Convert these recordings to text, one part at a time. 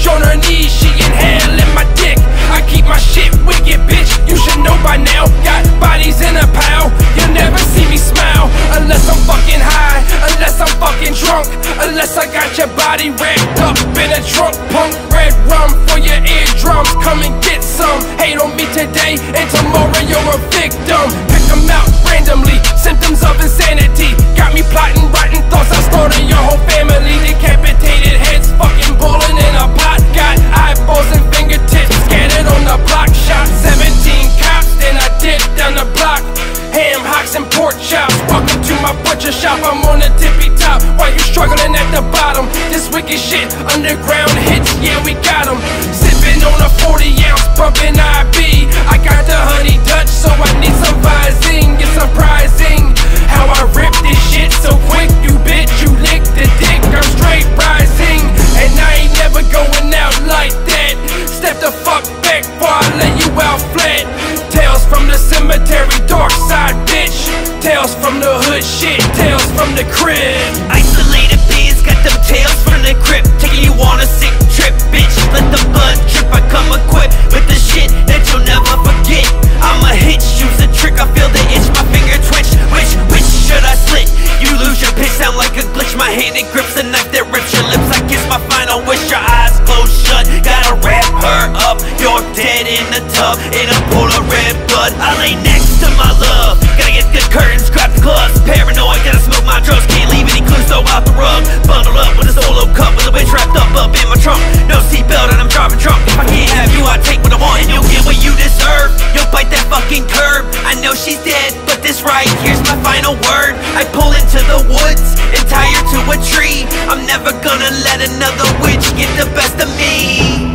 bitch on her knees, she inhaling my dick. I keep my shit wicked, bitch, you should know by now. Got bodies in a pile, you'll never see me smile. Unless I'm fucking high, unless I'm fucking drunk, unless I got your body wrapped up in a trunk. Punk red rum for your eardrums, come and get some. Hate on me today and tomorrow you're a victim. Pick them out randomly, symptoms of insanity. Got me plotting rotten thoughts, I slaughtered your whole family. Decapitated heads, fucking boiling in a pot. Got eyeballs and fingertips scattered on the block. Shot 17 cops, then I dipped down the block. Ham hocks and pork chops, welcome to my butcher shop. I'm on the tippy top, while you struggling at the bottom. This wicked shit, underground hits, yeah we got them. Sipping on a 40 ounce, bumping IB. I got the honey Dutch, so I need some Visine. It's surprising how I rip this shit so quick. You bitch, you lick the dick, I'm straight rising. And I ain't never going out like that. Step the fuck back before I let you out flat. Tales from the cemetery, dark side bitch. Tales from the hood shit, tales from the crib. Isolated beings got them tales from the crypt, taking you on a sick trip, bitch. Let the blood drip, I come equipped with the shit that you'll never forget. I'm a hitch, use a trick, I feel the itch, my finger twitch. Which should I slit? You lose your pitch, sound like a glitch. My hand it grips a knife that rips your lips. I kiss my final wish, your eyes closed shut. Gotta wrap her up, you're dead in the tub, in a pool of red blood. I lay next to my love, gotta get the curtains, grab the gloves. Paranoid, gotta smoke my drugs, can't leave any clues, throw out the rug. Bundled up with a solo cup, with a bitch wrapped up in my trunk. No seatbelt and I'm driving drunk. If I can't have you, I take what I want, and you'll get what you deserve. You'll bite that fucking curb. I know she's dead, but this right here's my final word. I pull into the woods and tie her to a tree. I'm never gonna let another witch get the best of me.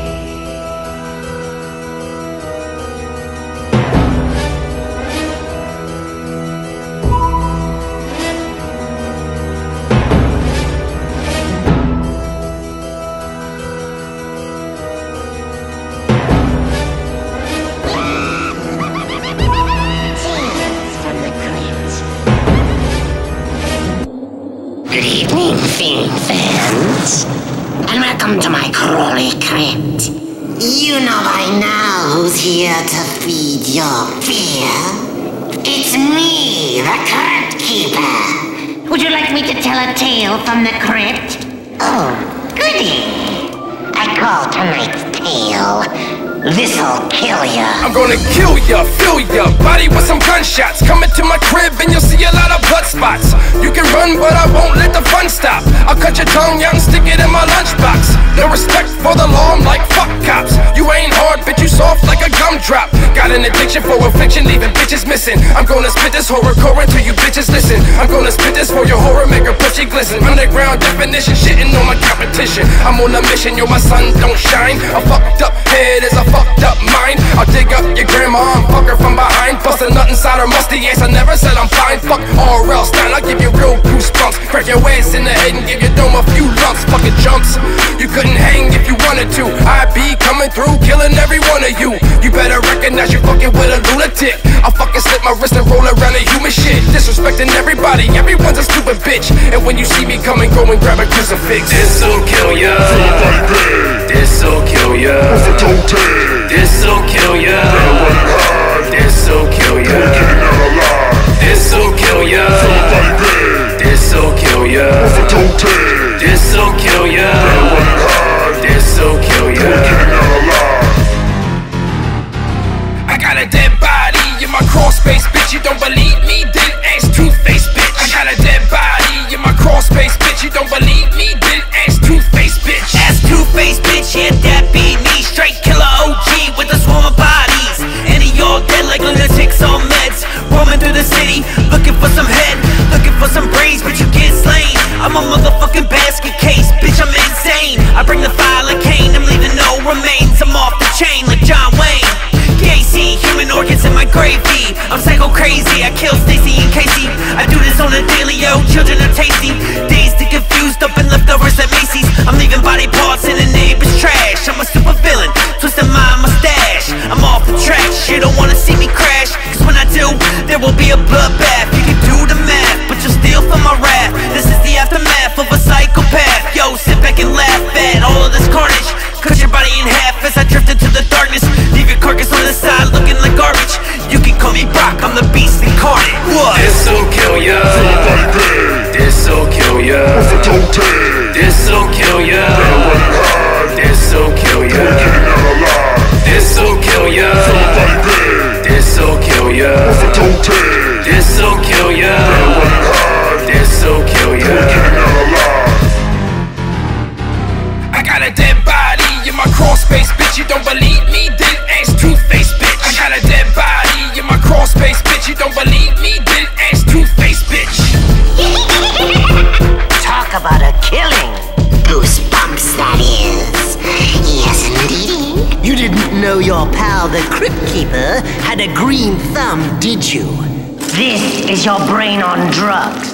Good evening, Fiend fans, and welcome to my Crawley Crypt. You know by now who's here to feed your fear. It's me, the Crypt Keeper. Would you like me to tell a tale from the crypt? Oh, goody. I call tonight's tale, This'll Kill Ya. I'm gonna kill ya, fill ya, body with some gunshots. Coming to my crib and you'll see a lot of blood spots. You can run but I won't let the fun stop. I'll cut your tongue out and stick it in my lunchbox. No respect for the law, I'm like fuck cops. You ain't hard, bitch, you soft like a gumdrop. Got an addiction for affliction, leaving bitches missing. I'm gonna spit this horrorcore until you bitches listen. I'm gonna spit this for your horror, make her pussy glisten. Underground definition, shitting on my competition. I'm on a mission, yo, my sun don't shine. A fucked up head is a fucked up mind. I'll dig up your grandma and fuck her from behind. Bust a nut inside her musty ass, I never said I'm fine. Fuck R.L. Stein, I'll give you real goosebumps. Crack your ass in the head and give your dome a few lumps. Fucking jumps, you couldn't hang if you wanted to. I be coming through, killing every one of you. You better recognize you fucking with a lunatic. I'll fucking slip my wrist and roll around a human shit. Disrespecting everybody, everyone's a stupid bitch. And when you see me come and go and grab a crucifix. This'll kill ya, this'll kill ya, this'll kill ya, this'll kill ya, this'll kill ya, this'll kill ya, this'll kill ya, this'll kill ya. I got a dead body in my crawl space, bitch. You don't believe me? Then ask Two-Face, bitch. I got a dead body in my crawl space, bitch. You don't believe me? Then ask Two-Face, bitch. Ask Two-Face, bitch, yeah, that be me. Straight killer OG with a swarm of bodies. And y'all dead like lunatics on meds. Roaming through the city, looking for some head, looking for some brains, but you get slain. I'm a motherfucking bad call me Brock, I'm the beast incarnate. What? This'll kill ya. This'll kill ya. This'll kill ya. This'll kill ya. This'll kill ya. This'll kill ya. This'll kill ya. This'll kill ya. I got a dead body in my crawl space, bitch. You don't believe me? Then ask Two-Face, bitch. I got a dead body in my crawl space, bitch. You don't believe me? Then ask Two-Face, bitch. Talk about a killing. Goosebumps, that is. Yes, indeed. You didn't know your pal, the Crypt Keeper, had a green thumb, did you? This is your brain on drugs.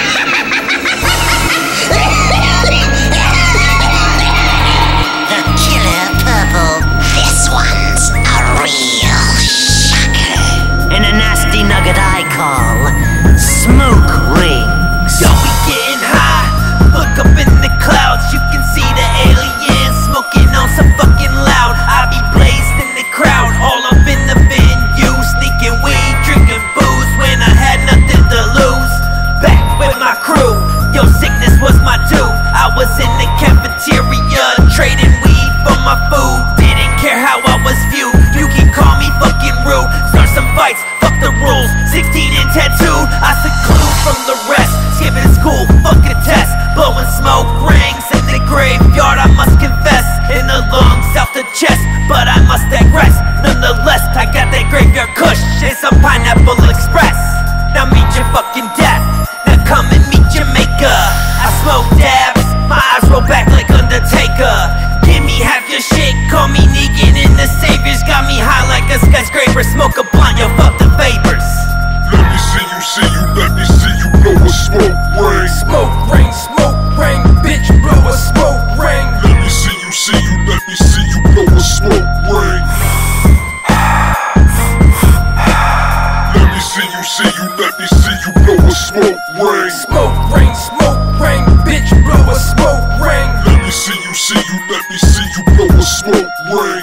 The Killer Purple. This one's a real shocker. And a nasty nugget I call Smoke Rings. Yo, we getting high. Look up in the clouds, you can see the aliens smoking on some fucking loud. I be blazed in the crowd, all up in the venue, sneaking weed, drinking booze when I had nothing to lose. Back with my crew, yo, sickness was my due. I was in the cafeteria, trading weed for my food. Didn't care how I was viewed, you can call me fucking rude. Start some fights, fuck the rules, 16 and tattooed. I seclude from the rest, skipping school, fuck a test. Blowing smoke rings in the graveyard, I must confess. In the lungs, out the chest, but I must digress. Nonetheless, I got that graveyard kush, it's a Pineapple Express. Now meet your fucking death, now come and meet Jamaica. I smoke dabs, my eyes roll back like Undertaker. Give me half your shit, call me Negan and the Saviors. Got me high like a skyscraper, smoke a blunt, yo, fuck the vapors. Let me see you, let me see you blow a smoke ring. Smoke ring, bitch, blow a smoke ring. Let me see you, let me see you blow a smoke ring. Let me see you, let me see you blow a smoke ring. Smoke ring, bitch, blow a smoke ring. Let me see you, let me see you blow a smoke ring.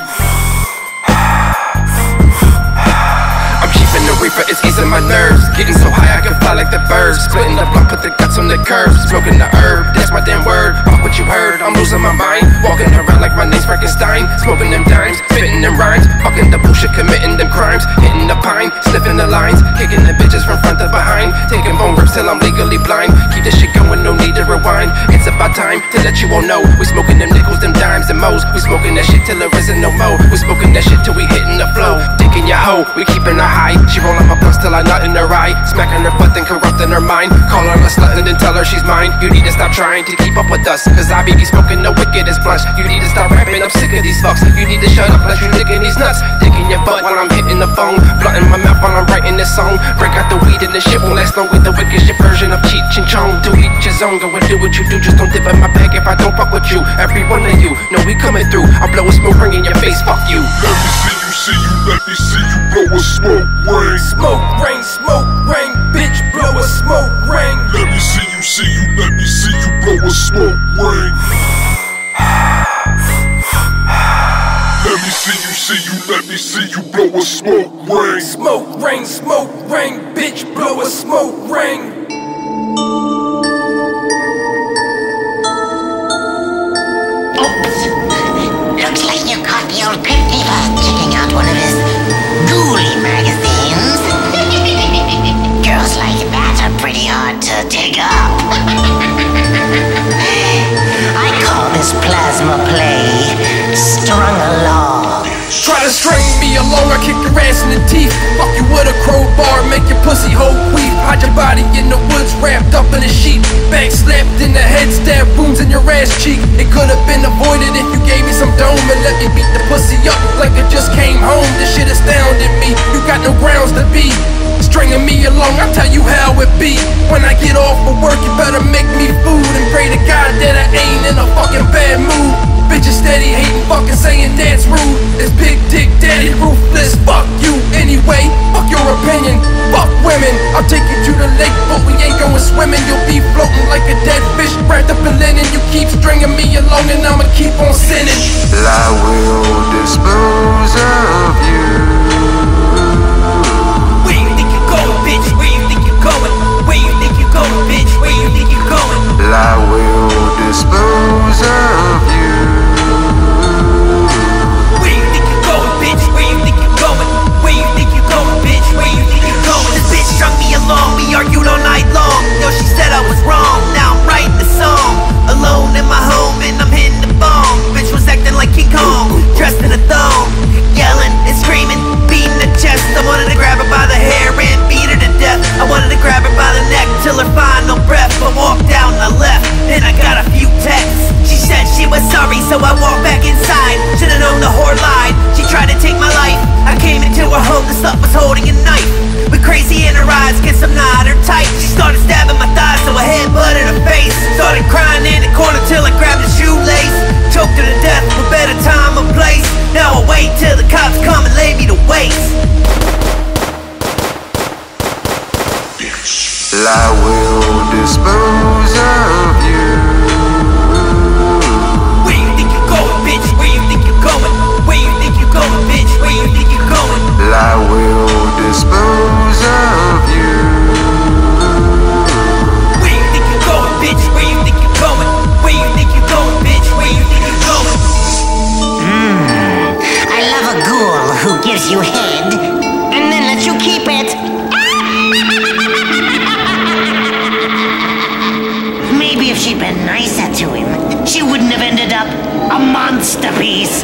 I'm keeping the reaper, it's easing my nerves. Getting so high I can fly like the birds. Splitting the blunt, put the guts on the curves. Smoking the herb, that's my damn word. Fuck what you heard, I'm losing my mind. Walking around like my name's Frankenstein. Smoking them dimes, spitting them rhymes. Fucking the bullshit, committing them crimes. Hitting the pine, sniffing the lines. Kicking the bitches from front to behind. Taking bone rips till I'm legally blind. Keep this shit going, no need to rewind. It's about time to let you all know. We smoking them nickels, them dimes, and mo's. We smoking that shit till there isn't no more. We smoking that shit till we hitting the flow. Dicking your hoe, we keeping her high. She rollin' my blunts till I nut in her eye. Smacking her butt and corrupting her mind. Call her a slut and then tell her she's mine. You need to stop trying to keep up with us, cause I be smoking the wickedest blunts. You need to stop rapping, I'm sick of these fucks. You need to shut up, let you licking these nuts. Digging your butt while I'm hitting the phone. Blunting my mouth while I'm writing this song. Break out the weed and this shit won't last long. With the wicked shit version of Cheech and Chong. To each his own, go and do what you do. Just don't dip in my bag if I don't fuck with you. Every one of you, know we coming through. I'll blow a smoke ring in your face, fuck you. Let me see you, let me see you blow a smoke ring. Smoke ring, bitch, blow a smoke ring. Let me see you, let me see you blow a smoke ring. Let me see you, let me see you blow a smoke ring. Smoke ring, bitch, blow a smoke ring. Oops. Looks like you caught the old Crypt Keeper checking out one of his ghoulie magazines. Girls like that are pretty hard to dig up. I call this plasma play strung along. Try to string me along, I kick your ass in the teeth. Fuck you with a crowbar, make your pussy hole queef. Hide your body in the woods, wrapped up in a sheet. Bang slapped in the head, stab wounds in your ass cheek. It could have been avoided if you gave me some dome and let me beat the pussy up like it just came home. This shit astounded me, you got no grounds to be stringing me along, I'll tell you how it be. When I get off of work, you better make me food and pray to God that I ain't in a fucking bad mood. Bitches steady hating, fucking saying that's rude. It's big dick daddy ruthless, fuck you anyway. Fuck your opinion, fuck women. I'll take you to the lake, but we ain't going swimming. You'll be floating like a dead fish wrapped up in linen. You keep stringing me along and I'ma keep on sinning. I will dispose of you. ways. I will dispose of you. Where you think you're going, bitch? Where you think you're going? Where you think you're going, bitch? Where you think you're going? I will dispose of you. Where you think you're going, bitch? Where you think you're going? Where you think you're going, bitch? Where you think you're going? I love a ghoul who gives you head and then lets you keep it. Maybe if she'd been nicer to him, she wouldn't have ended up a monster piece.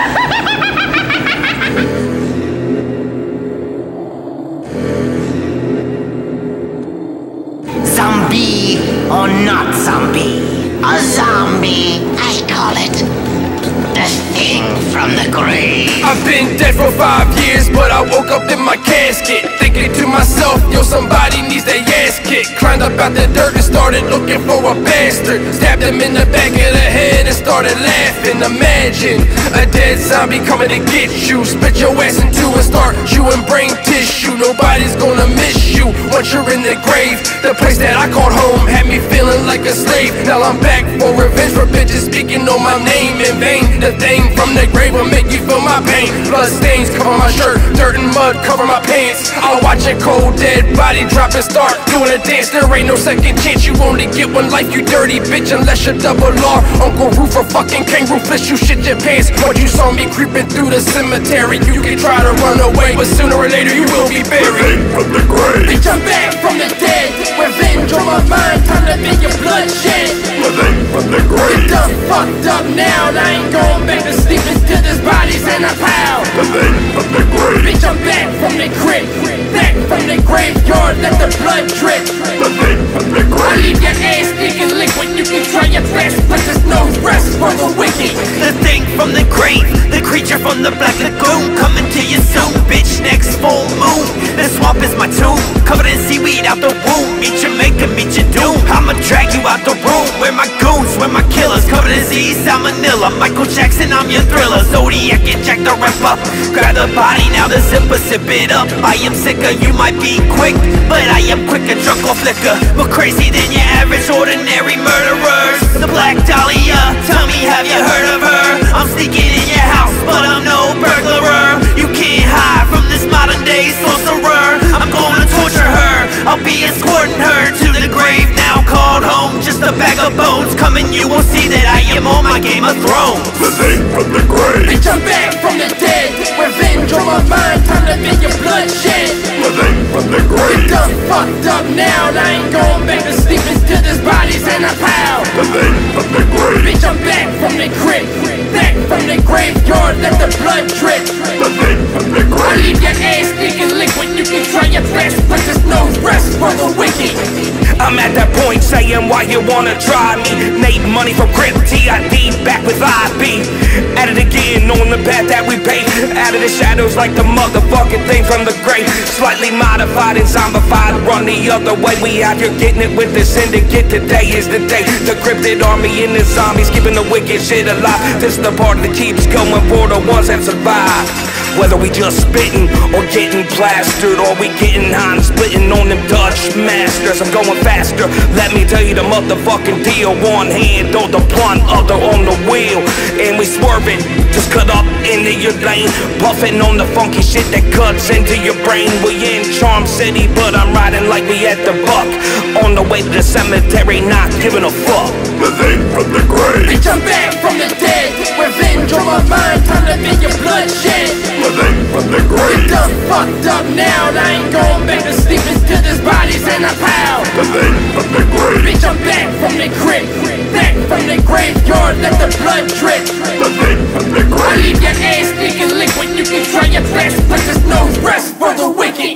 Zombie or not zombie? A zombie, I call it. The thing from the grave. I've been dead for 5 years, but I woke up in my casket, thinking to myself, yo, somebody needs their ass kicked. Climbed up out the dirt and started looking for a bastard. Stabbed him in the back of the head and started laughing. Imagine a dead zombie coming to get you, split your ass in two and start chewing brain tissue. Nobody's gonna miss you once you're in the grave. The place that I called home had me feeling like a slave. Now I'm back for revenge for bitches speaking on my name in vain. The thing from the grave will make you feel my pain. Blood stains cover my shirt, dirt and mud cover my pants. I'll watch a cold dead body drop and start doing a dance. There ain't no second chance, you only get one life, you dirty bitch, unless you're double R. Uncle Roofer fucking came ruthless, you shit your pants. Once you saw me creeping through the cemetery, you can try to run away, but sooner or later you will be buried. From the grave. Bitch, I'm back from the dead, revenge on my mind, time to make your blood shed. Living from the grave. Done fucked up now, and I ain't going back to sleeping till there's bodies in a pile. Living from the grave. Bitch, I'm back from the crypt, back from the graveyard, let the blood drip. Living from the I grave. leave your ass stinking liquid, you can try your best, but there's no rest for the wicked. The thing from the grave, the creature from the black lagoon, coming to you soon, bitch, next full moon. The swamp is my tomb, covered in seaweed out the womb. Meet your maker, meet your doom. I'ma drag you out the room, where my goons, where my killers, covered in disease, salmonella. Michael Jackson, I'm your thriller. Zodiac and Jack the Ripper. Grab the body, now the zipper, sip it up. I am sicker, you might be quick, but I am quicker, drunk off liquor. More crazy than your average ordinary murderers. The Black Dahlia, tell me, have you heard of her? I'm sneaking in your house, but I'm no burglar. You can't hide from this modern day sorcerer. I'm gonna torture her, I'll be escorting her to the grave now called home. Just a bag of bones, coming you will see that I am on my Game of Thrones. Living from the grave. Bitch, I'm back from the dead, revenge on my mind, time to make your blood shed. Living from the grave. Done fucked up now, and I ain't going back to sleeping till there's bodies in a pile. Living from the grave. Bitch, I'm back from the crypt, back from the graveyard, let the blood drip. Living from the I grave. leave your ass stinking liquid, you can try your best, but there's no rest for the wicked. I'm at that point saying why you wanna try me. Made money from Crypt, TID, back with IB. At it again on the path that we pay. Out of the shadows like the motherfucking thing from the grave. Slightly modified and zombified, run the other way. We out here getting it with the syndicate. Today is the day. The cryptid army and the zombies keeping the wicked shit alive. This is the part that keeps going for the ones that survive. Whether we just spitting or getting plastered, or we getting high and splitting on them Dutch masters. I'm going faster, let me tell you the motherfucking deal. One hand on the blunt, other on the wheel, and we swerving, just cut up into your lane, puffing on the funky shit that cuts into your brain. We in Charm City, but I'm riding like we at the Buck, on the way to the cemetery, not giving a fuck. Living from the grave. Bitch, I'm back from the dead, revenge on my mind, time to make your blood shed. Living from the grave. Done fucked up now, and I ain't going back to sleeping till there's bodies in a pile. Living from the grave. Bitch, I'm back from the crypt, back from the graveyard, let the blood drip. Living from the I grave. leave your ass stinking liquid, you can try your best, but there's no rest for the wicked.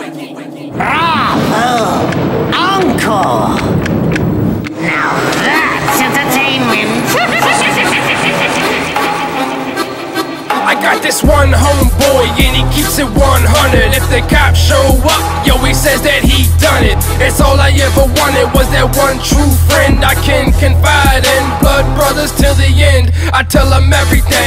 Bravo! Encore! Now that's entertainment! I got this one homeboy and he keeps it 100. If the cops show up, yo, he says that he done it. It's all I ever wanted was that one true friend I can confide in. Blood brothers till the end, I tell them everything.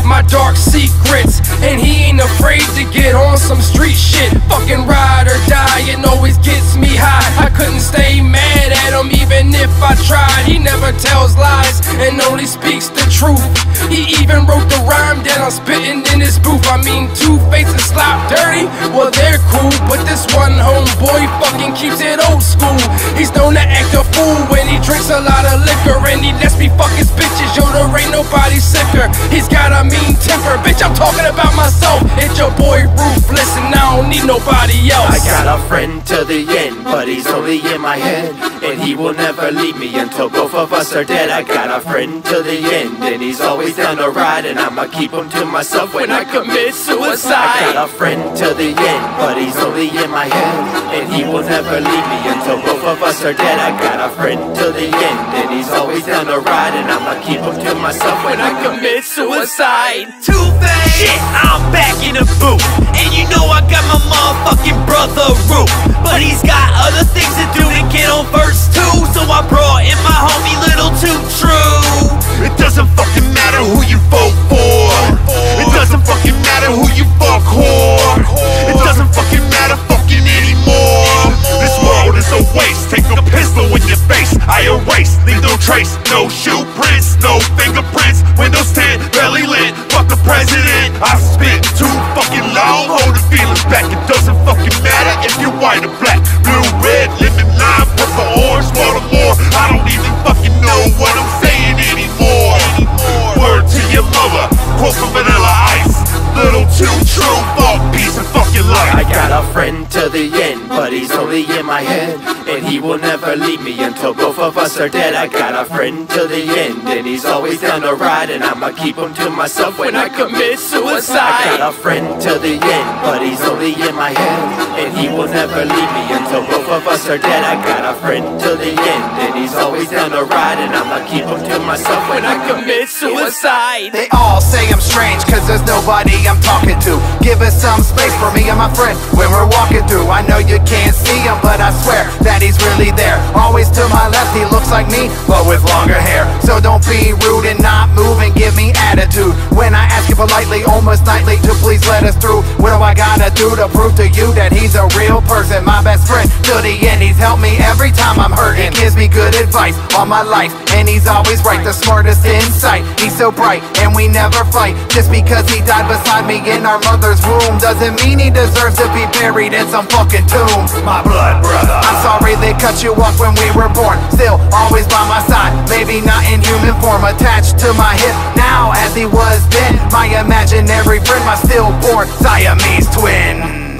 my dark secrets, and he ain't afraid to get on some street shit. Fucking ride or die, it always gets me high. I couldn't stay mad at him even if I tried. He never tells lies and only speaks the truth. He even wrote the rhyme that I'm spitting in his booth. I mean, Two-Face and Slop Dirty, well they're cool, but this one homeboy fucking keeps it old school. He's known to act a fool when he drinks a lot of liquor, and he lets me fuck his bitches. Yo, there ain't nobody sicker. He's got a mean temper, bitch, I'm talking about myself. It's your boy Ruthless, and I don't need nobody else. I got a friend to the end, but he's only in my head, and he will never leave me until both of us are dead. I got a friend to the end, and he's always down to ride, and I'ma keep him to myself when I commit suicide. I got a friend to the end, but he's only in my head, and he will never leave me until both of us are dead. I got a friend to the end, and he's always down to ride, and I'ma keep him to myself when I commit suicide. Two-Face, shit, I'm back in the booth, and you know I got my motherfucking brother Roof, but he's got other things to do to get on verse 2, so I brought in my homie Little Too True. It doesn't fucking matter who you vote for. It doesn't fucking matter who you fuck whore. It doesn't fucking matter fucking anymore. This world is a waste. Take a pistol in your face. I erase, leave no trace. No shoe prints, no fingerprints. Windows 10, belly lit. Fuck the president. I spit too fucking long. Hold the feelings back. It doesn't fucking matter if you're white or black, blue, red, lemon, lime, purple, orange, Baltimore. I don't even fucking know what I'm saying anymore. Word to your mother, quote from Vanilla Ice. Little Too True, fuck peace and fucking life. I got a friend to the end, but he's only in my head, and he will never leave me until both of us are dead. I got a friend to the end, and he's always down to ride, and I'ma keep him to myself when I commit suicide. I got a friend to the end, but he's only in my head, and he will never leave me until both of us are dead. I got a friend to the end, and he's always down to ride, and I'ma keep him to myself when I commit suicide. They all say I'm strange, cause there's nobody I'm talking to. Give us some space for me and my friend when we're walking through. I know you can't see him, but I swear that he's really there. Always to my left, he looks like me, but with longer hair. So don't be rude and not move and give me attitude when I ask you politely, almost nightly, to please let us through. What do I gotta do to prove to you that he's a real person? My best friend to the end, he's helped me every time I'm hurting. Gives me good advice on my life, and he's always right, the smartest in sight. He's so bright, and we never fight. Just because he died beside me in our mother's womb doesn't mean he deserves to be buried in some fucking tomb. My blood brother, I'm sorry they cut you off when we were born. Still always by my side, maybe not in human form, attached to my hip now as he was then. My imaginary friend, my stillborn Siamese twin.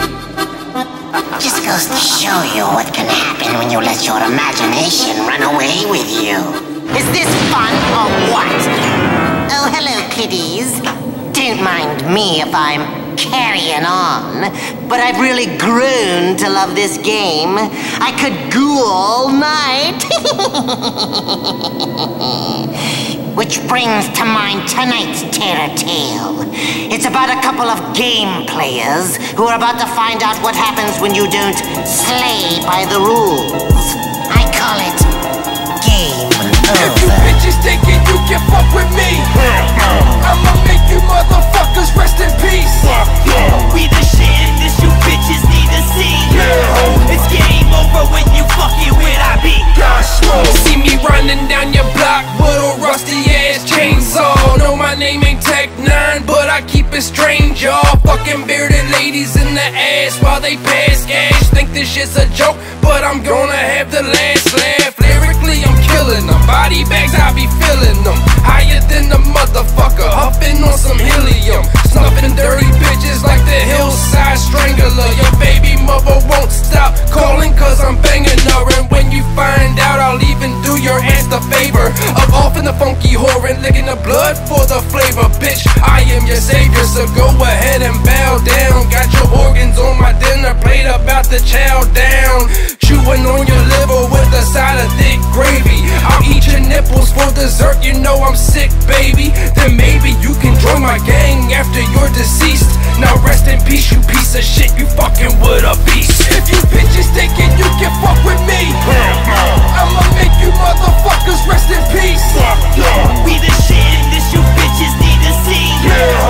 Just goes to show you what can happen when you let your imagination run away with you. Is this fun or what? Oh, hello, kiddies. Don't mind me if I'm carrying on, but I've really grown to love this game. I could goo all night. Which brings to mind tonight's terror tale. It's about a couple of game players who are about to find out what happens when you don't slay by the rules. I call it Game Over. If you bitches thinking you can fuck with me, I'ma make you motherfuckers rest in peace. We the shit and this you bitches need to see. It's game over when you fucking with I be. See me running down your block with a rusty ass chainsaw. No, my name ain't Tech 9, but I keep it strange, y'all. Fucking bearded ladies in the ass while they pass gas. Think this shit's a joke, but I'm gonna have the last laugh. Lyrically, I'm killing them. Body bags, I be feeling them. Higher than the motherfucker, huffing on some helium. Snuffing dirty bitches like the hillside strangler. Your baby mother won't stop calling cause I'm banging her. And when you find out, I'll even do your ass the favor of off in the funky whore and licking the blood for the flavor. Bitch, I am your savior, so go ahead and bow down. Got your organs on my dinner plate, about to chow down. Chewing on your liver with a side of thick gravy. I'll eat your nipples for dessert, you know I'm sick, baby. Then maybe you can join my gang after you're deceased. Now rest in peace, you piece of shit, you fucking with a beast. If you bitches thinking you can fuck with me, I'ma make you motherfuckers rest in peace. We the shit and this you bitches need to see.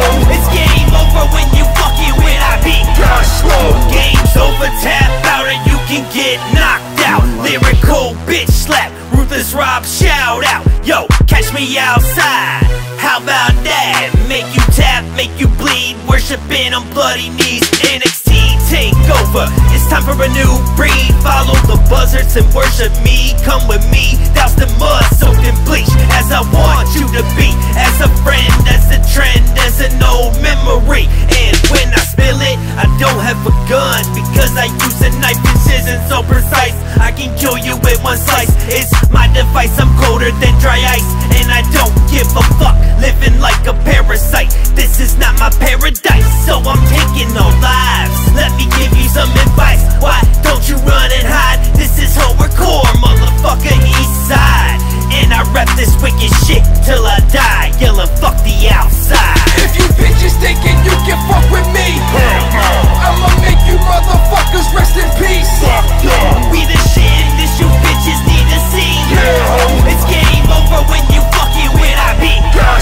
me outside. How about that? Make you tap, make you bleed, worshiping on bloody knees. NXT take over, it's time for a new breed. Follow the buzzards and worship me. Come with me, doused in mud, soaked in bleach, as I want you to be. As a friend, as a trend, as an old memory. And when I spill it, I don't have a gun, because I use a knife and scissors so precise. I can kill you with one slice. It's my device, I'm colder than dry ice, and I don't give a fuck, living like a parasite. This is not my paradise, so I'm taking no lives. Let me give you some advice. Why don't you run and hide? This is hardcore, motherfucker, east side. And I rap this wicked shit till I die, yelling fuck the outside. If you bitches thinking you can fuck with me, I'ma make you motherfuckers rest in peace. We the shit, this you bitches need to see. It's game over when you fucking with I be.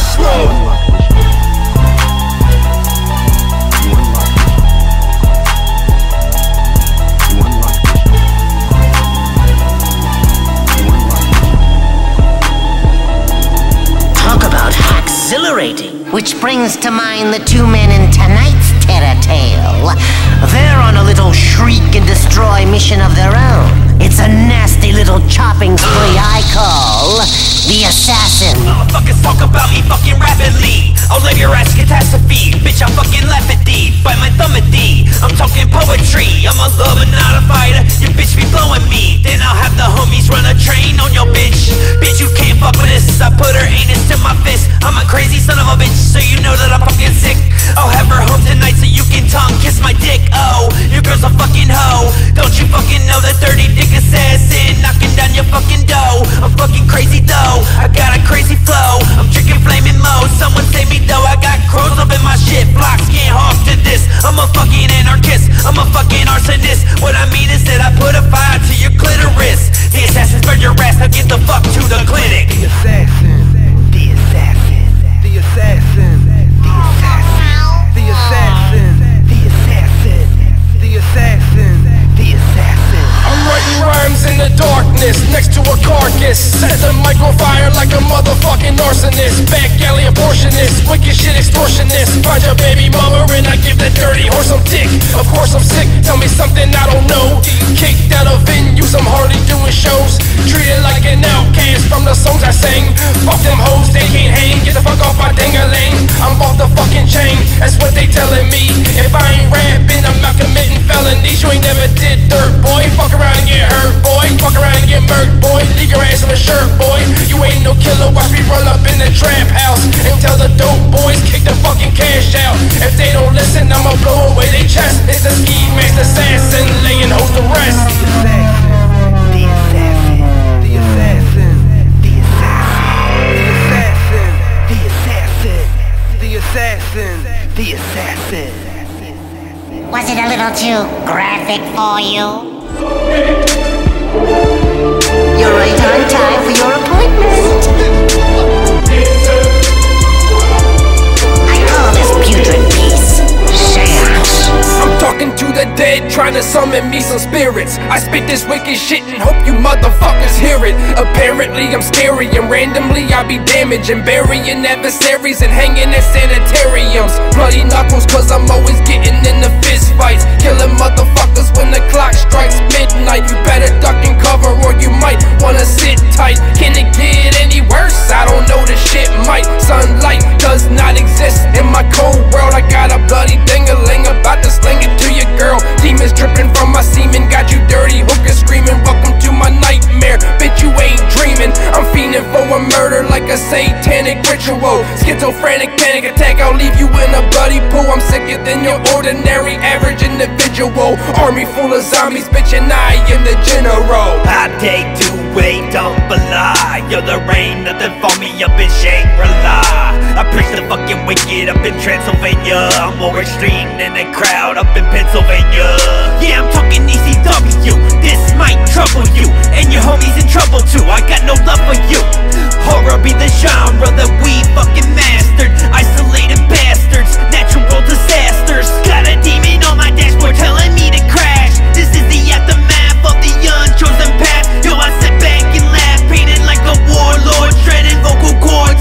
Talk about exhilarating. Which brings to mind the two men in tonight's Terror Tale. They're on a little shriek and destroy mission of their own. It's a nasty little chopping spree I call the Assassin. Motherfuckers talk about me fucking rapidly. I'll let your ass catastrophe. Bitch, I'll fucking laugh at thee. Bite my thumb at thee. I'm talking poetry. I'm a lover, not a fighter. Your bitch be blowing me. Then I'll have the homies run a train on your bitch. Bitch, you can't fuck with this. I put her anus to my fist. I'm a crazy son of a bitch, so you know that I'm fucking sick. I'll have her home tonight so you can tongue kiss my dick. Oh, your girl's a fucking hoe. Don't you fucking know that dirty dick assassin knocking down your fucking dough? I'm fucking crazy though. I got a crazy flow. I'm drinking flaming mo. Someone save me though. I got crows up in my shit. Blocks can't hawk to this. I'm a fucking anarchist. I'm a fucking arsonist. What I mean is that I put a fire to your clitoris. The assassins burn your ass. Now get the fuck to the clinic. The assassin. The assassin. The assassin. The assassin. The assassin. The assassin. The assassin. The assassin. I'm writing rhymes in the darkness, next to a carcass. Set the microfire like a motherfucking arsonist. Back alley abortionist, wicked shit extortionist. Find your baby mama and I give that dirty horse some dick. Of course I'm sick, tell me something I don't know. Kicked out of venues, I'm hardly doing shows. Treated like an outcast from the songs I sang. Fuck them hoes, they can't hang. Get the fuck off my ding-a-ling. I'm off the fucking chain, that's what they telling me. If I ain't rapping, I'm not committing felonies. You ain't never did dirt, boy. Fuck around and get hurt, boy. Fuck around and get murked, boy. Leave your ass in a shirt, boy. You ain't no killer, watch me roll up in the trap house and tell the dope boys kick the fucking cash out. If they don't listen, I'ma blow away their chest. It's a ski mask assassin, laying hoes to rest. The assassin. The assassin. The assassin. The assassin. The assassin. The assassin. Was it a little too graphic for you? You're right on time for your appointment. I call this putrid piece seance. I'm talking to the dead, trying to summon me some spirits. I spit this wicked shit and hope you motherfuckers hear it. Apparently I'm scary and randomly I be damaging, burying adversaries and hanging at sanitariums. Bloody knuckles cause I'm always getting in the fist fights, killing motherfuckers when the clock strikes midnight. You better duck and cover or you might wanna sit tight. Can it get any worse? I don't know, the shit might. Sunlight does not exist in my cold world. I got a bloody ding-a-ling about to sling it to your girl. Demons dripping from my semen, got you dirty hookers screaming, welcome to my nightmare. Bitch, you ain't dreaming. I'm fiending for a murder like a satanic ritual. Schizophrenic panic attack, I'll leave you in a bloody pool. I'm sicker than your ordinary average individual. Army full of zombies, bitch, and I am the general. I take to wait, don't belie. Yo, there ain't nothing for me up in Shangri-La. I preach the fucking wicked up in Transylvania. I'm more extreme than the crowd up in Pennsylvania. Yeah, I'm talking ECW. This might trouble you, and your homies in trouble too. I got no love for you. Horror be the genre that we fucking mastered. Isolated bastards, natural disasters. Got a demon on my dashboard telling me to crash. This is the aftermath of the unchosen path. Yo, I sit back and laugh, painted like a warlord, shredding vocal cords.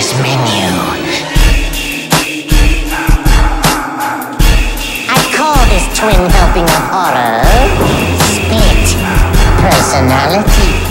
this menu. I call this twin helping of horror split personality.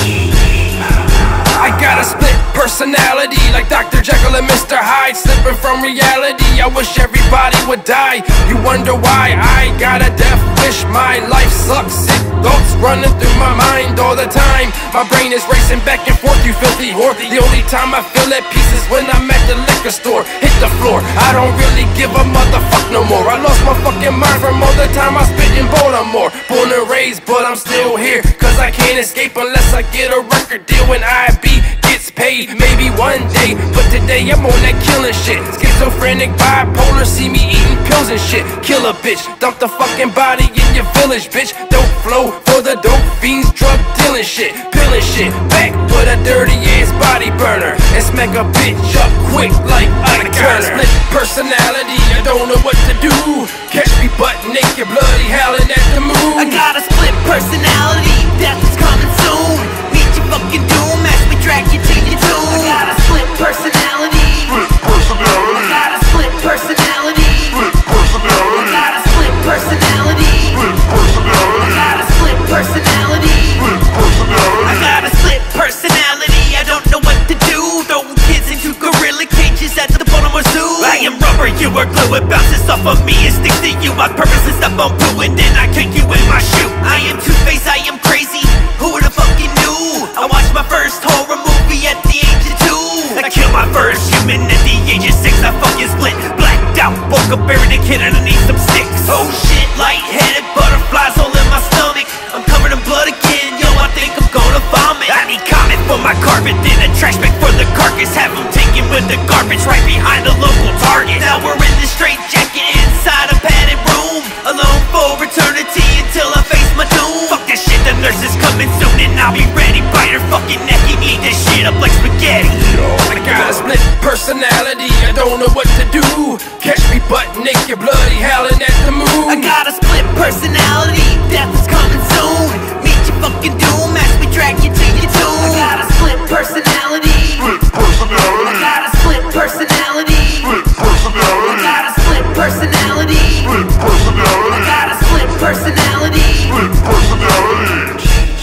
I got a split personality, like Dr. Jekyll and Mr. Hyde, slipping from reality. I wish everybody would die. You wonder why I got a death wish. My life sucks, sick thoughts running through my mind all the time. My brain is racing back and forth, you filthy whore. The only time I feel at peace is when I'm at the liquor store. Hit the floor, I don't really give a motherfuck no more. I lost my fucking mind from all the time I spent in Baltimore. Born and raised, but I'm still here, cause I can't escape unless I get a record deal when IB gets paid. Maybe one day, but today I'm on that killing shit. Schizophrenic, bipolar, see me eating pills and shit. Kill a bitch, dump the fucking body in your village, bitch. Dope flow for the dope fiends, drug dealing shit, pilling shit. Back with a dirty ass body burner and smack a bitch up quick like Ike Turner. Split personality, I don't know what to do. Catch me butt naked, bloody howling at the moon. I got a split personality, death is coming soon. Meet your fucking doom as we drag you to your tomb. I got a split personality. Split personality. I got a split personality. Split personality. I got a split personality. Split personality. I got a split personality. Split personality. I got a split personality. I don't know what to do. Throwing kids into gorilla cages at the bottom of zoo. I am rubber, you are glue. It bounces off of me and sticks to you. I purposely step on poo and then I kick you in my shoe. I am Two-Face, I am crazy. Who would've fucking knew? I watched my first horror movie at the age of 2. I killed my first human at the age of 6. I fucking split, blacked out, woke up buried a kid underneath some sticks. Oh shit, lightheaded, butterflies all in my stomach. I'm covered in blood again, yo, I think I'm gonna vomit. I need comment for my carpet, then a trash bag for the carcass. Have them taken with the garbage right behind the local Target. Now we're in the straight jacket inside a padded room, alone for eternity until I face my doom. Fuck that shit, the nurse is coming soon and I'll be ready. Bite her fucking neck and eat this shit up like spaghetti. I got a split personality, I don't know what to do. Catch me butt naked, bloody howling at the moon. I got a split personality, death is coming soon. Meet your fucking doom as we drag you to your tomb. I got a split personality. Split personality. I got a split personality. Split personality. I got a split personality. Split personality. I got a split personality. Split personality.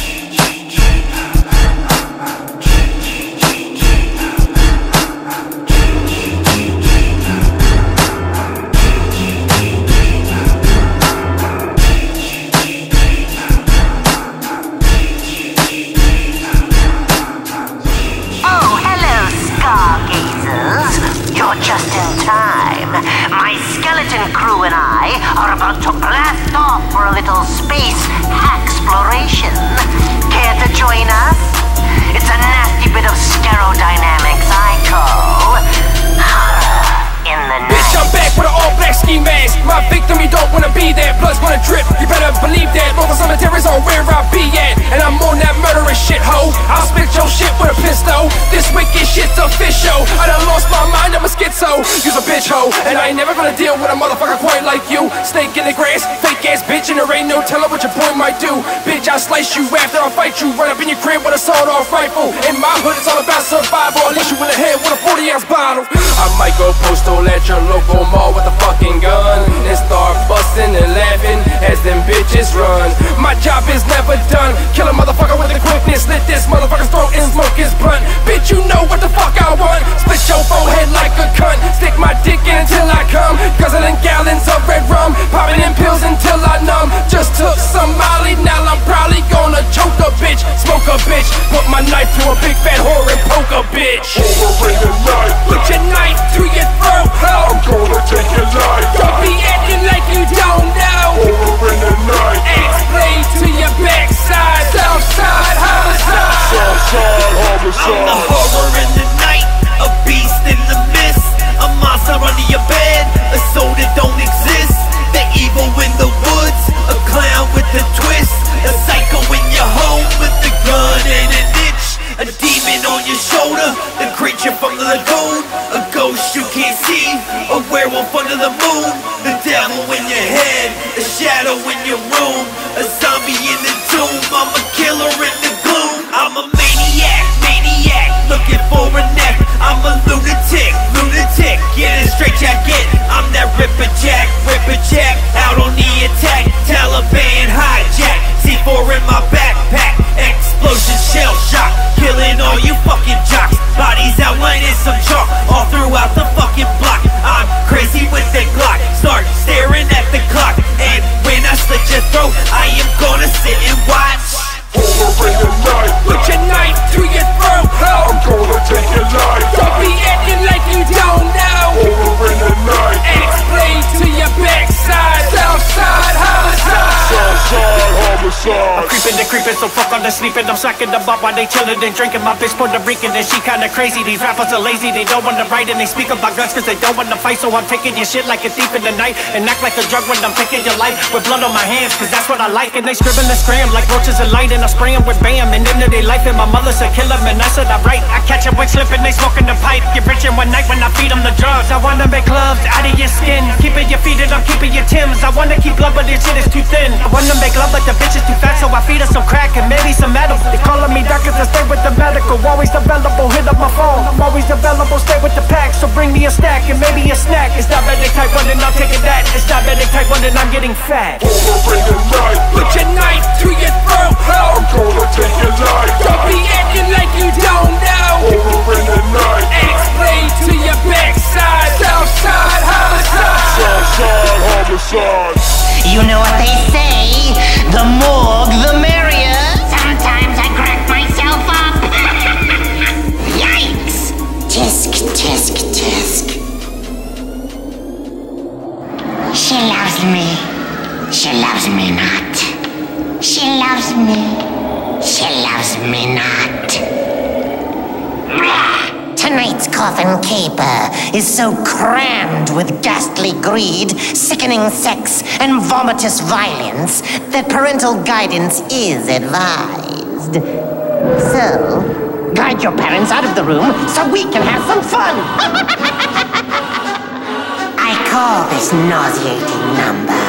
Just in time. My skeleton crew and I are about to blast off for a little space hacksploration. Care to join us? It's a nasty bit of stereodynamics I call horror in the night. Bitch, I'm back with an all-black ski mask. My victim, you don't wanna be there. Blood's gonna drip, you better believe that. Local cemeteries are where I be at, and I'm on that murderous shit, ho. I'll spit your shit with a pistol. This wicked shit's official. I done lost my mind, I'm a schizo. You's a bitch, ho, and I ain't never gonna deal with a motherfucker quite like you. Snake in the grass, fake ass bitch, and there ain't no telling what your boy might do. Bitch, I'll slice you after I fight you. Run up in your crib with a sawed-off rifle. In my hood, it's all about survival. I'll hit you in the head with a 40-ounce bottle. I might go postal at your local mall with a fucking gun and start busting and laughing as them bitches run. My job is never done. Kill a motherfucker with a quickness. Slit this motherfucker's throat and smoke his blunt. Bitch, you know what the fuck I want. Split your forehead like a cunt. Stick my dick in until I come. Guzzling gallons of red rum. Popping in pills until I numb. Just took some Molly, now I'm probably gonna choke a bitch. Smoke a bitch. Put my knife to a big fat whore and poke a bitch. Horror in the night. Put your knife to your throat, ho. I'm gonna take your life. Don't be acting like you don't know. Horror in the night. Explain to your backside. Southside homicide. Southside homicide. I'm the horror in the night, a beast in the mist, a monster under your bed, a soul that don't exist, the evil in the woods, a clown with a twist, a psycho in your home with a gun and an itch, a demon on your shoulder, the creature from the lagoon, a ghost you can't see, a werewolf under the moon, the devil in your head, a shadow in your room, a zombie in the tomb. I'm a killer in the gloom. I'm a maniac, looking for a neck. I'm a lunatic, get a straight jacket. I'm that Ripper Jack, out on the attack. Taliban hijack, C4 in my backpack. Explosion, shell shock, killing all you fucking jocks. Bodies outlining some chalk all throughout the fucking block. I'm crazy with the Glock, start staring at the clock. And when I slit your throat, I am gonna sit and watch. Over in the night, Put your knife through your throat, ho. I'm gonna take your life. Don't be acting like you don't know. Over in the night, Explain to your backside. Southside homicide. Southside homicide. I'm creeping, so fuck on the sleeping. I'm sucking them up while they chillin' and drinking. My bitch Puerto Rican and she kinda crazy. These rappers are lazy, they don't wanna write and they speak about guns cause they don't wanna fight. So I'm taking your shit like a thief in the night and act like a drug when I'm taking your life with blood on my hands cause that's what I like. And they scribble and scram like roaches in light and I spray them with bam and into their life. And my mother said kill them and I said I write. I catch them when slipping, they smoking the pipe. Get rich in one night when I feed them the drugs. I wanna make gloves out of your skin, keeping your feet and I'm keeping your Timbs. I wanna keep love but this shit is too thin. I wanna make love but the bitch is too fat, so I feed her some crack and maybe some metal. They calling me doctor to stay with the medical. Always available, hit up my phone. I'm always available, stay with the pack. So bring me a stack and maybe a snack. It's diabetic type 1 and I'm taking that. It's diabetic type 1 and I'm getting fat. Over in the night, Put your knife through your throat, ho. I'm gonna take your life. Don't be acting like you don't know. Over in the night, Explain to your backside. Southside homicide. Southside homicide. You know what they say, the more the merrier. Sometimes I crack myself up. Yikes! Tisk, tisk, tisk. She loves me. She loves me not. She loves me. She loves me not. Tonight's coffin caper is so crammed with ghastly greed, sickening sex, and vomitous violence that parental guidance is advised. So, guide your parents out of the room so we can have some fun. I call this nauseating number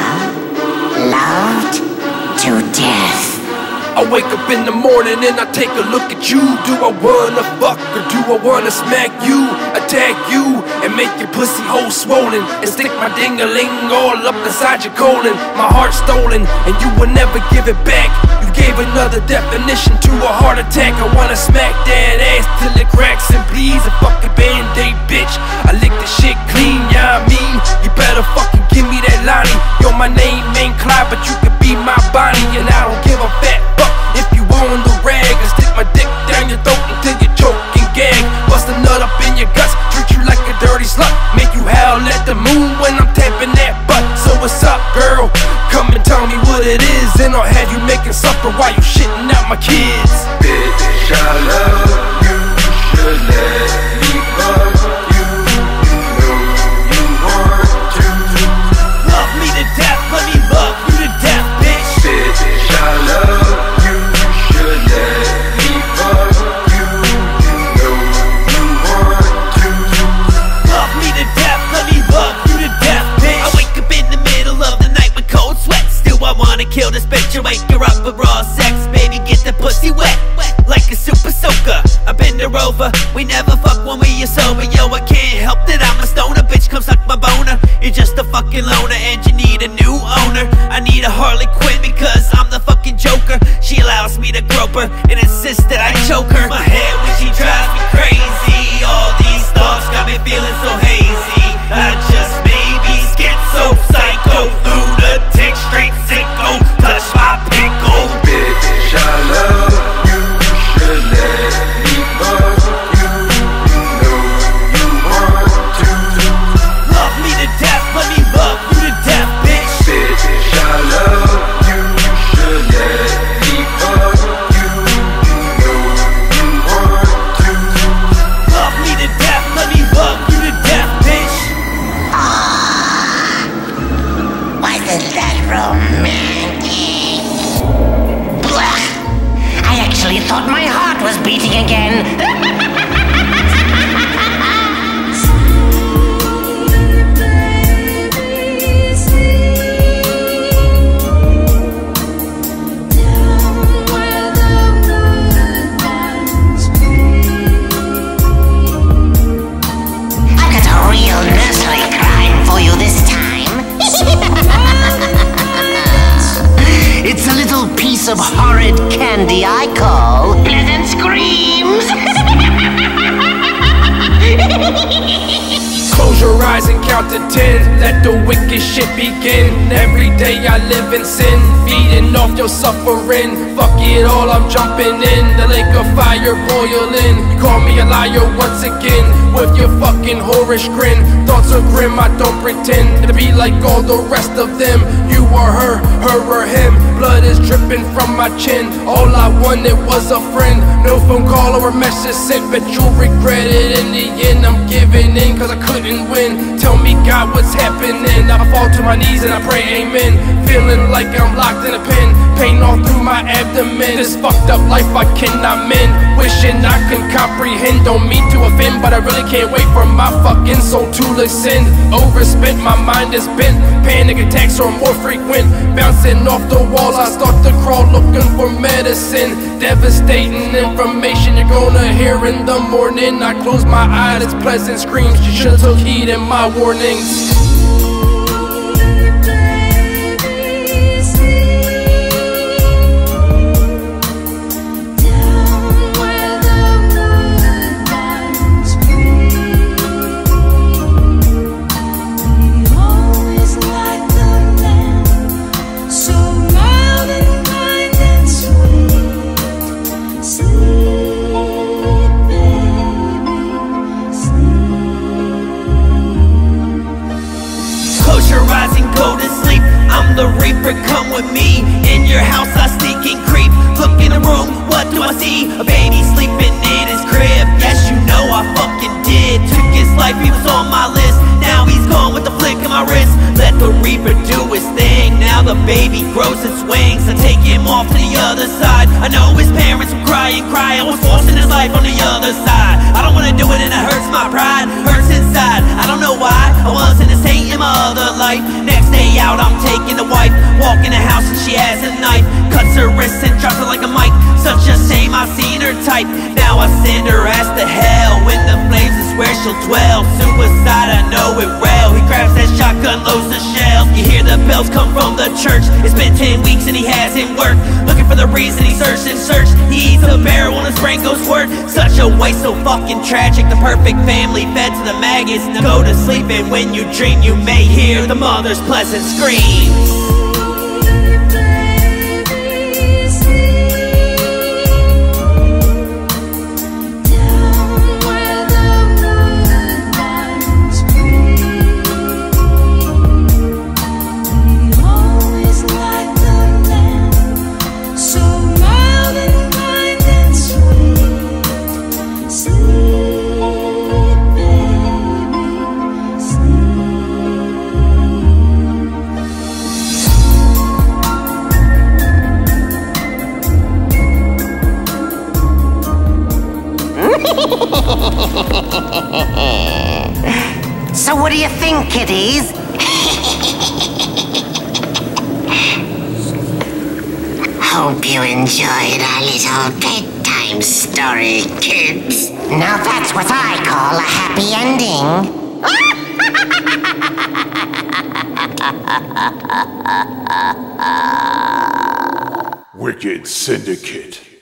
Loved to Death. I wake up in the morning and I take a look at you. Do I wanna fuck or do I wanna smack you? Attack you and make your pussy hole swollen and stick my ding-a-ling all up inside your colon. My heart stolen and you will never give it back. You gave another definition to a heart attack. I wanna smack that ass till it cracks and bleeds. A fucking band-aid, bitch. I lick the shit clean, yeah, I mean. You better fucking give me that Lonnie. Yo, my name ain't Clyde, but you could be my Bonnie. And I don't give a fat fuck if you on the rag. I stick my dick down your throat until you choke and gag. Bust a nut up in your guts, treat you like a dirty slut. Make you howl at the moon when I'm tapping that butt. So what's up, girl? Come and tell me what it is, and I'll have you making supper while you shitting out my kids. Bitch, I love you, should let me fuck you. You know you want to. Love me to death, let me love you to death, bitch. Bitch, I love you, should let me fuck you. You know you want to. Love me to death, let me love you to death, bitch. I wake up in the middle of the night with cold sweats. Still I wanna kill this bitch and wake her up with raw sex. Baby, get the pussy wet, like a super soaker. I bend her over, we never fuck when we are sober. Yo, I can't help that I'm a stoner. Bitch, come suck my boner. You're just a fucking loner and you need a new owner. I need a Harley Quinn because I'm the fucking Joker. She allows me to grope her and insists that I choke her. My head when she drives me crazy. All these thoughts got me feeling so hazy. I just maybe schizo, psycho, lunatic, straight sicko. Touch my pickle. Bitch, I love you, should let me fuck you. You know you want to. Love me to death, let me love you to death, bitch. Bitch, I love you, should let me fuck you. You know rise and count to 10. Let the wicked shit begin. Every day I live in sin, feeding off your suffering. Fuck it all, I'm jumping in. The lake of fire boiling. You call me a liar once again, with your fucking whorish grin. Thoughts are grim, I don't pretend to be like all the rest of them. You or her or him. Blood is dripping from my chin. All I wanted was a friend. No phone call or a message sent, but you'll regret it in the end. I'm giving in cause I couldn't win. Tell me God, what's happening? I fall to my knees and I pray amen. Feeling like I'm locked in a pen, pain all through my abdomen. This fucked up life I cannot mend. Wishing I can comprehend. Don't mean to offend, but I really can't wait for my fucking soul to ascend. Overspent, my mind is bent. Panic attacks are more frequent. Bouncing off the walls, I start to crawl looking for medicine. Devastating information you're gonna hear in the morning. I close my eyes, it's pleasant screams. You should've took heed in my warnings. The Reaper, come with me. In your house I sneak and creep. Look in the room, what do I see? A baby sleeping in his crib. Yes, you know I fucking did. Took his life, he was on my list. Now he's gone with the flick of my wrist. Let the Reaper do his thing. Now the baby grows its wings. I take him off to the other side. I know his parents will cry and cry. I was forcing his life on the other side. I don't wanna do it and it hurts my pride. Hurts inside, I don't know why. I wasn't a saint in my other life. Next day out I'm taking the wife. Walk in the house and she has a knife. Cuts her wrist and drops her like a mic. Such a shame, I seen her type. Now I send her ass to hell. When the flames is where she'll dwell. Suicide, I know it well. He grabs that shotgun, loads the shells. You hear the bells come from the church. It's been 10 weeks and he hasn't worked. Looking for the reason he searched and searched. He eats a barrel and his brain goes squirt. Such a waste, so fucking tragic. The perfect family fed to the maggots. Now go to sleep and when you dream you may hear the mother's pleasant screams. So what do you think, kiddies? Hope you enjoyed our little bedtime story, kids. Now that's what I call a happy ending. Wicked Syndicate.